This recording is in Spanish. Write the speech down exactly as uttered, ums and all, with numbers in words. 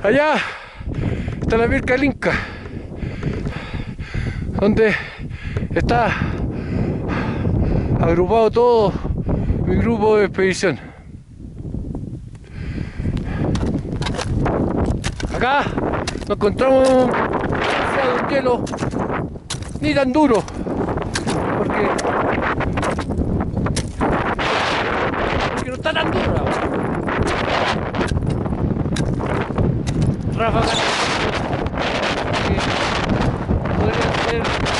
Allá está la pirca del Inca, donde está agrupado todo mi grupo de expedición. Acá nos encontramos un hielo ni tan duro, porque, porque no está tan duro. Ráfagas que podrían ser